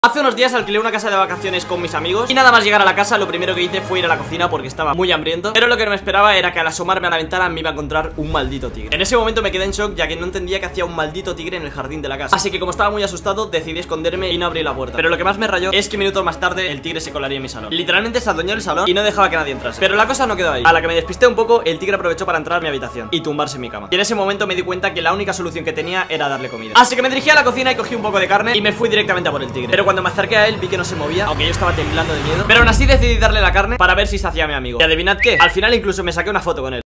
Hace unos días alquilé una casa de vacaciones con mis amigos y nada más llegar a la casa lo primero que hice fue ir a la cocina porque estaba muy hambriento. Pero lo que no me esperaba era que al asomarme a la ventana me iba a encontrar un maldito tigre. En ese momento me quedé en shock ya que no entendía que hacía un maldito tigre en el jardín de la casa. Así que como estaba muy asustado decidí esconderme y no abrí la puerta. Pero lo que más me rayó es que minutos más tarde el tigre se colaría en mi salón. Literalmente se adueñó el salón y no dejaba que nadie entrase. Pero la cosa no quedó ahí. A la que me despisté un poco, el tigre aprovechó para entrar a mi habitación y tumbarse en mi cama. Y en ese momento me di cuenta que la única solución que tenía era darle comida. Así que me dirigí a la cocina y cogí un poco de carne y me fui directamente a por el tigre. Pero cuando me acerqué a él vi que no se movía, aunque yo estaba temblando de miedo. Pero aún así decidí darle la carne para ver si se hacía mi amigo. Y adivinad qué, al final incluso me saqué una foto con él.